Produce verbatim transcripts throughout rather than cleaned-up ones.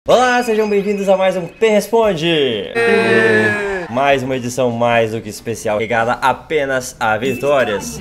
Olá, sejam bem-vindos a mais um P Responde! É. Mais uma edição mais do que especial, ligada apenas a vitórias.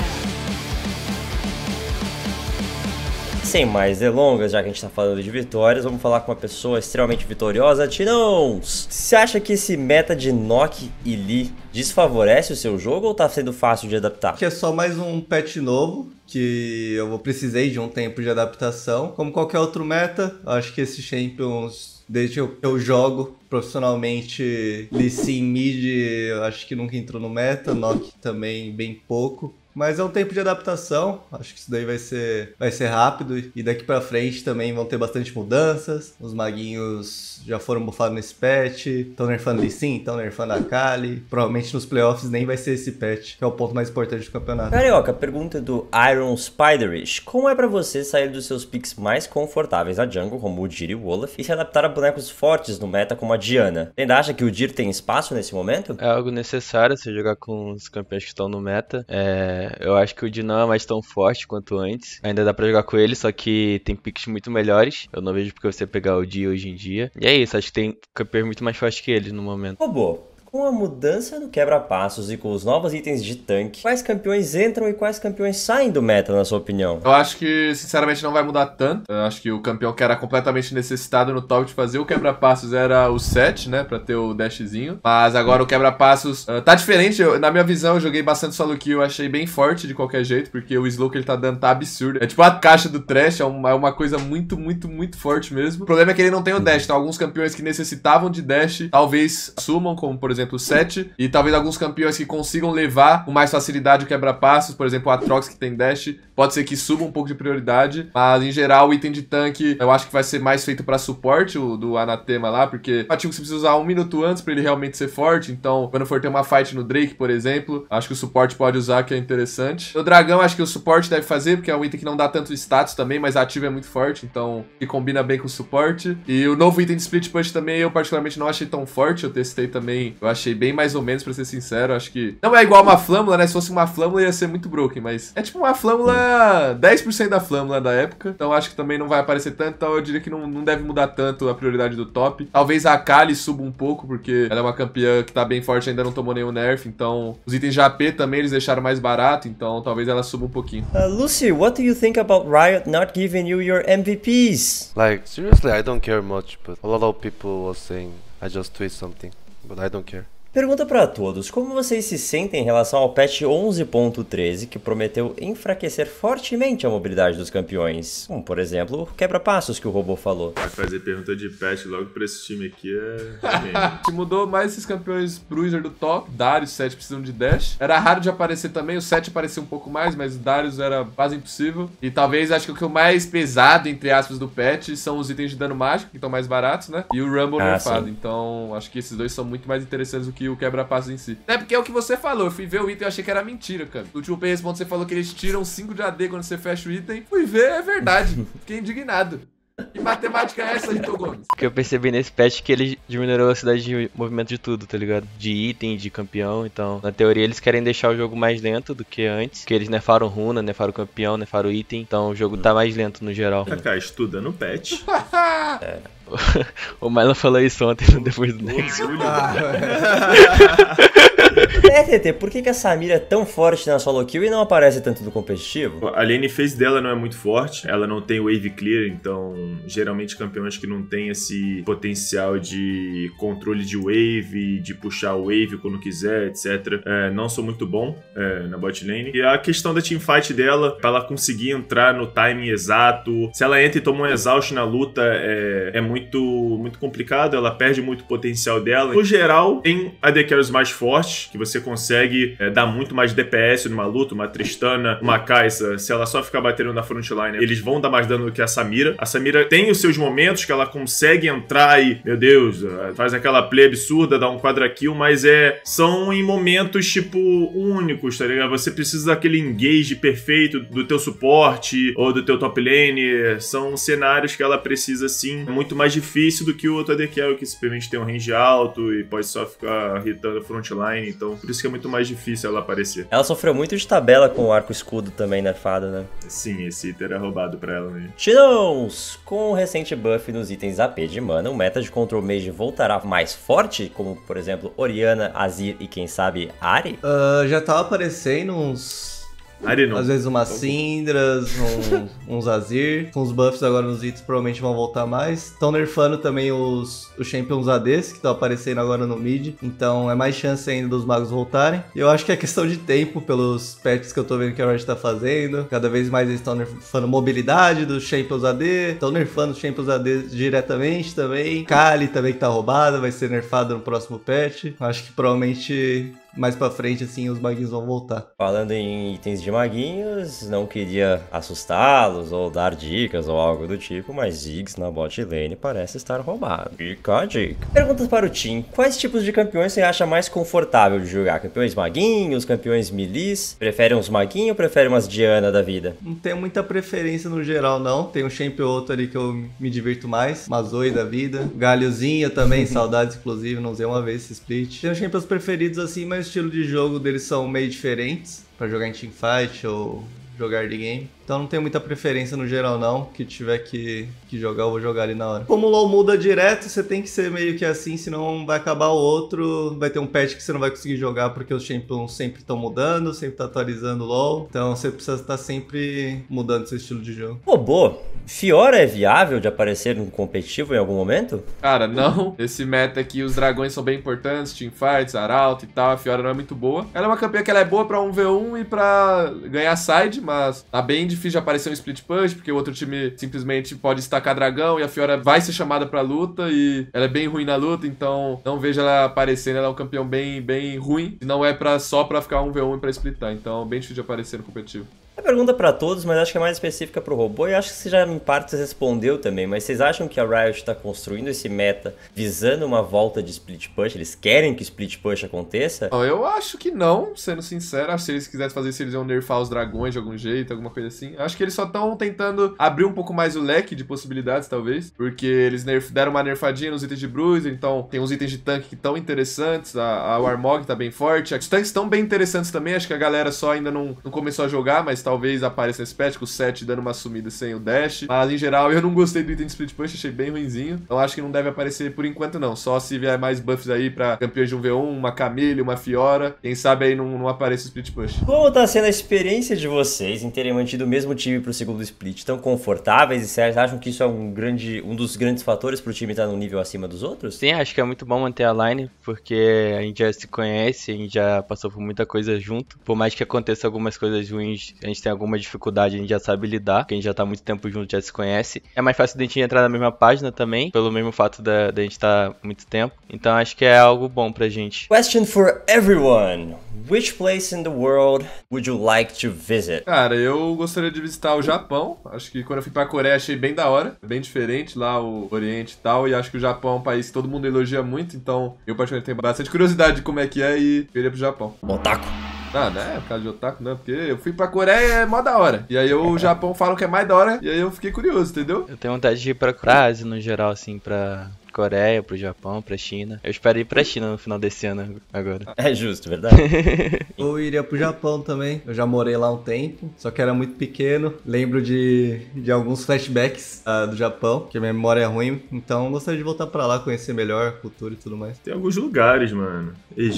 Sem mais delongas, já que a gente tá falando de vitórias, vamos falar com uma pessoa extremamente vitoriosa, Tinãos! Você acha que esse meta de Nock e Lee desfavorece o seu jogo ou tá sendo fácil de adaptar? Que é só mais um patch novo, que eu precisei de um tempo de adaptação. Como qualquer outro meta, acho que esse Champions, desde que eu jogo profissionalmente, Lee Sin mid, eu acho que nunca entrou no meta, Nock também bem pouco. Mas é um tempo de adaptação, acho que isso daí vai ser, vai ser rápido e daqui pra frente também vão ter bastante mudanças. Os maguinhos já foram bufados nesse patch, estão nerfando Lee Sin, estão nerfando a Kali. Provavelmente nos playoffs nem vai ser esse patch, que é o ponto mais importante do campeonato. Carioca, pergunta do Iron Spiderish. Como é pra você sair dos seus picks mais confortáveis na jungle, como o Dir e o Olaf, e se adaptar a bonecos fortes no meta como a Diana? Ainda acha que o Dir tem espaço nesse momento? É algo necessário você jogar com os campeões que estão no meta. É... Eu acho que o Dir não é mais tão forte quanto antes. Ainda dá pra jogar com ele, só que tem picks muito melhores. Eu não vejo porque você pegar o Dir hoje em dia. E é isso, acho que tem campeões muito mais fortes que ele no momento. Robô, com a mudança no quebra-passos e com os novos itens de tanque, quais campeões entram e quais campeões saem do meta, na sua opinião? Eu acho que, sinceramente, não vai mudar tanto. Eu acho que o campeão que era completamente necessitado no top de fazer o quebra-passos era o Sett, né, pra ter o dashzinho. Mas agora o quebra-passos uh, tá diferente. Eu, na minha visão, eu joguei bastante solo kill, eu achei bem forte de qualquer jeito, porque o slow que ele tá dando tá absurdo. É tipo a caixa do Thresh, é uma, é uma coisa muito, muito, muito forte mesmo. O problema é que ele não tem o dash, então alguns campeões que necessitavam de dash, talvez sumam, como por exemplo o Sett, e talvez alguns campeões que consigam levar com mais facilidade o quebra-passos, por exemplo o Aatrox que tem dash, pode ser que suba um pouco de prioridade, mas em geral o item de tanque eu acho que vai ser mais feito pra suporte, o do Anatema lá, porque o ativo você precisa usar um minuto antes pra ele realmente ser forte, então quando for ter uma fight no Drake, por exemplo, acho que o suporte pode usar, que é interessante. O dragão acho que o suporte deve fazer, porque é um item que não dá tanto status também, mas ativo é muito forte, então que combina bem com o suporte. E o novo item de split push também eu particularmente não achei tão forte, eu testei também, eu achei bem mais ou menos, pra ser sincero. Acho que não é igual uma flâmula, né? Se fosse uma flâmula ia ser muito broken, mas é tipo uma flâmula, dez por cento da flâmula da época, então acho que também não vai aparecer tanto, então eu diria que não, não deve mudar tanto a prioridade do top. Talvez a Kali suba um pouco, porque ela é uma campeã que tá bem forte, ainda não tomou nenhum nerf, então os itens de A P também eles deixaram mais barato, então talvez ela suba um pouquinho. Uh, Lucy, what do you think about Riot not giving you your M V Ps? Like, seriously, I don't care much, but a lot of people was saying I just tweet something, but I don't care. Pergunta pra todos, como vocês se sentem em relação ao patch onze ponto treze, que prometeu enfraquecer fortemente a mobilidade dos campeões? Como, por exemplo, o quebra-passos que o robô falou. Vai fazer pergunta de patch logo pra esse time aqui é... Se mudou mais esses campeões bruiser do top, Darius, Sett precisam de dash. Era raro de aparecer também, o Sett aparecia um pouco mais, mas o Darius era quase impossível. E talvez, acho que o que é o mais pesado, entre aspas, do patch são os itens de dano mágico, que estão mais baratos, né? E o Rumble ah, nerfado. sim. Então, acho que esses dois são muito mais interessantes do que o quebra-passos em si. É porque é o que você falou, eu fui ver o item e achei que era mentira, cara. No último P Responde você falou que eles tiram cinco de A D quando você fecha o item. Fui ver, é verdade. Fiquei indignado. Que matemática é essa, Rito Gomes? Porque eu percebi nesse patch que eles diminuíram a velocidade de movimento de tudo, tá ligado? De item, de campeão, então na teoria eles querem deixar o jogo mais lento do que antes, porque eles nerfaram runa, nerfaram campeão, nerfaram item, então o jogo tá mais lento no geral. Kaká, estuda no patch. É. O Milo falou isso ontem, depois do Next. É, T T, por que, que a Samira é tão forte na solo kill e não aparece tanto no competitivo? A lane phase dela não é muito forte, ela não tem wave clear, então geralmente campeões que não tem esse potencial de controle de wave, de puxar o wave quando quiser, etcétera, é, não sou muito bom é, na bot lane. E a questão da teamfight dela, pra ela conseguir entrar no timing exato, se ela entra e toma um exaust na luta, é, é muito, muito complicado, ela perde muito potencial dela. No geral, tem A D carries mais fortes, que você consegue é, dar muito mais D P S numa luta, uma Tristana, uma Kai'Sa, se ela só ficar batendo na frontline, eles vão dar mais dano do que a Samira. A Samira tem os seus momentos que ela consegue entrar e, meu Deus, faz aquela play absurda, dá um quadra kill, mas é, são em momentos, tipo, únicos, tá ligado? Você precisa daquele engage perfeito do teu suporte ou do teu top lane, são cenários que ela precisa, sim, muito mais mais difícil do que o outro A D Carry, que simplesmente tem um range alto e pode só ficar hitando a frontline, então por isso que é muito mais difícil ela aparecer. Ela sofreu muito de tabela com o arco escudo também nerfado, né? Sim, esse item era roubado pra ela mesmo. Tinons! Com o recente buff nos itens A P de mana, o meta de Control Mage voltará mais forte, como por exemplo Orianna, Azir e quem sabe Ahri? Uh, já tava aparecendo uns... Ahri não. Às vezes umas Syndras, um, uns Azir. Com os buffs agora nos itens provavelmente vão voltar mais. Estão nerfando também os, os Champions A Ds, que estão aparecendo agora no mid. Então é mais chance ainda dos magos voltarem. E eu acho que é questão de tempo, pelos patches que eu tô vendo que a Riot tá fazendo. Cada vez mais eles estão nerfando mobilidade dos Champions A D. Estão nerfando os Champions A D diretamente também. Kali também que tá roubada, vai ser nerfada no próximo patch. Acho que provavelmente... mais pra frente, assim, os maguinhos vão voltar. Falando em itens de maguinhos, não queria assustá-los ou dar dicas ou algo do tipo, mas Ziggs na bot lane parece estar roubado. Fica a dica. Perguntas para o Tim. Quais tipos de campeões você acha mais confortável de jogar? Campeões maguinhos, campeões milis? Prefere uns maguinhos ou prefere umas Diana da vida? Não tenho muita preferência no geral, não. Tem um champion ou outro ali que eu me divirto mais. Uma Zoe da vida. Galhozinha também, saudades, inclusive. Não usei uma vez esse split. Tenho champions preferidos assim, mas o estilo de jogo deles são meio diferentes pra jogar em teamfight ou jogar de game. Então não tenho muita preferência no geral não, que tiver que, que jogar eu vou jogar ali na hora. Como o LoL muda direto, você tem que ser meio que assim, senão vai acabar o outro, vai ter um patch que você não vai conseguir jogar porque os champions sempre estão mudando, sempre tá atualizando o LoL, então você precisa estar sempre mudando seu estilo de jogo. Robô, Fiora é viável de aparecer no competitivo em algum momento? Cara, não. Esse meta aqui, os dragões são bem importantes, teamfights, Arauto e tal, a Fiora não é muito boa. Ela é uma campeã que ela é boa pra um v um e pra ganhar side, mas tá bem difícil de aparecer um split push, porque o outro time simplesmente pode estacar dragão e a Fiora vai ser chamada pra luta e ela é bem ruim na luta, então não vejo ela aparecendo, ela é um campeão bem, bem ruim, e não é pra, só pra ficar um v um e pra splitar, então bem difícil de aparecer no competitivo. É pergunta pra todos, mas acho que é mais específica pro robô e acho que você já em parte respondeu também, mas vocês acham que a Riot tá construindo esse meta visando uma volta de split push? Eles querem que o split push aconteça? Oh, eu acho que não, sendo sincero. Acho que se eles quisessem fazer isso, eles iam nerfar os dragões de algum jeito, alguma coisa assim. Acho que eles só estão tentando abrir um pouco mais o leque de possibilidades, talvez, porque eles nerf... deram uma nerfadinha nos itens de bruiser, então tem uns itens de tanque que estão interessantes, a, a Warmog tá bem forte, os tanques estão bem interessantes também, acho que a galera só ainda não, não começou a jogar, mas talvez apareça nesse patch, com o Sett dando uma sumida sem o dash. Mas, em geral, eu não gostei do item de split push, achei bem ruinzinho. Então, acho que não deve aparecer por enquanto, não. Só se vier mais buffs aí pra campeões de um v um, uma Camille, uma Fiora. Quem sabe aí não, não apareça o split push. Como tá sendo a experiência de vocês em terem mantido o mesmo time pro segundo split? Tão confortáveis e sérios? Acham que isso é um, grande, um dos grandes fatores pro time estar num nível acima dos outros? Sim, acho que é muito bom manter a line, porque a gente já se conhece, a gente já passou por muita coisa junto. Por mais que aconteça algumas coisas ruins, a gente tem alguma dificuldade, a gente já sabe lidar, porque a gente já tá há muito tempo junto, já se conhece. É mais fácil da gente entrar na mesma página também, pelo mesmo fato da, da gente estar tá muito tempo. Então acho que é algo bom pra gente. Question for everyone. Which place in the world would you like to visit? Cara, eu gostaria de visitar o Japão. Acho que quando eu fui pra Coreia achei bem da hora. Bem diferente lá, o Oriente e tal. E acho que o Japão é um país que todo mundo elogia muito. Então eu particularmente tenho bastante curiosidade de como é que é e queria pro Japão. Otaku. Ah, não é por causa de otaku, não, porque eu fui pra Coreia e é mó da hora. E aí eu, o Japão falam que é mais da hora, e aí eu fiquei curioso, entendeu? Eu tenho vontade de ir pra Ásia no geral, assim, pra Coreia, pro Japão, pra China. Eu espero ir pra China no final desse ano agora. É justo, verdade? Eu iria pro Japão também. Eu já morei lá um tempo, só que era muito pequeno. Lembro de, de alguns flashbacks uh, do Japão, que a minha memória é ruim. Então gostaria de voltar pra lá, conhecer melhor a cultura e tudo mais. Tem alguns lugares, mano.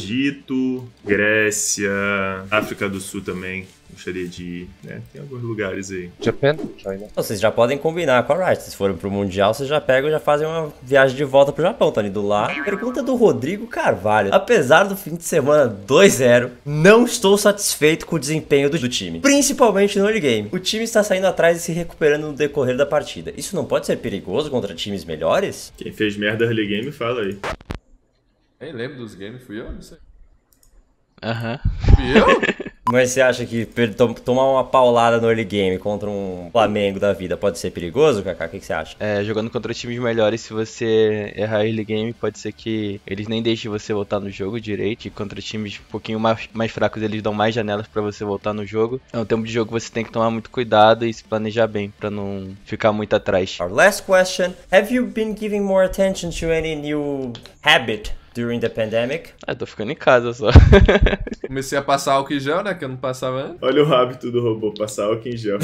Egito, Grécia, África do Sul também. Gostaria de ir, né? Tem alguns lugares aí. Japan, China. Vocês já podem combinar com a Riot. Se forem pro Mundial, vocês já pegam e já fazem uma viagem de volta pro Japão. Tá indo lá. Pergunta do Rodrigo Carvalho. Apesar do fim de semana dois a zero, não estou satisfeito com o desempenho do, do time. Principalmente no early game. O time está saindo atrás e se recuperando no decorrer da partida. Isso não pode ser perigoso contra times melhores? Quem fez merda early game, fala aí. Nem lembro dos games, fui eu? Não sei. Aham. Fui eu? Mas você acha que per- tom- tomar uma paulada no early game contra um Flamengo da vida pode ser perigoso, Kaká? O que, que você acha? É, jogando contra times melhores, se você errar early game, pode ser que eles nem deixem você voltar no jogo direito. E contra times um pouquinho mais, mais fracos, eles dão mais janelas pra você voltar no jogo. É um tempo de jogo que você tem que tomar muito cuidado e se planejar bem pra não ficar muito atrás. Our last question. Have you been giving more attention to any new habit during the pandemic? Ah, tô ficando em casa só. Comecei a passar álcool em gel, né? Que eu não passava antes. Olha o hábito do robô, passar álcool em gel.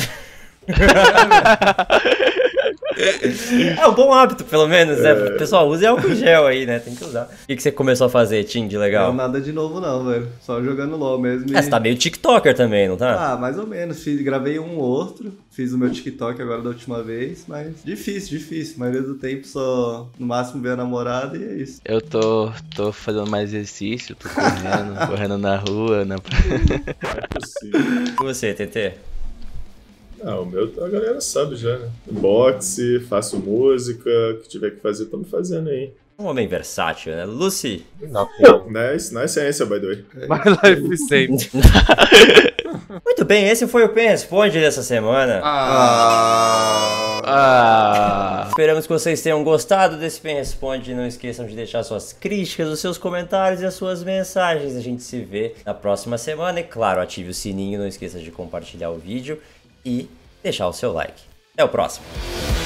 É um bom hábito, pelo menos, né? O pessoal usa álcool em gel aí, né? Tem que usar. O que, que você começou a fazer, Tim, de legal? Não, nada de novo não, velho. Só jogando LOL mesmo. É, você tá meio tiktoker também, não tá? Ah, mais ou menos. Fiz, gravei um ou outro. Fiz o meu TikTok agora da última vez, mas difícil, difícil. A maioria do tempo só, no máximo, ver a namorada e é isso. Eu tô, tô fazendo mais exercício, tô correndo, correndo na rua, na... Não é possível. E você, T T? Não, o meu a galera sabe já, né? Boxe, faço música, o que tiver que fazer, tô me fazendo aí. Um homem versátil, né? Lucy? Nothing. Nice, nice ciência, by the way. My life is same. Muito bem, esse foi o Pen Responde dessa semana. Ah. Ah, Esperamos que vocês tenham gostado desse Pen Responde. Não esqueçam de deixar suas críticas, os seus comentários e as suas mensagens. A gente se vê na próxima semana. E claro, ative o sininho, não esqueça de compartilhar o vídeo e deixar o seu like. Até o próximo.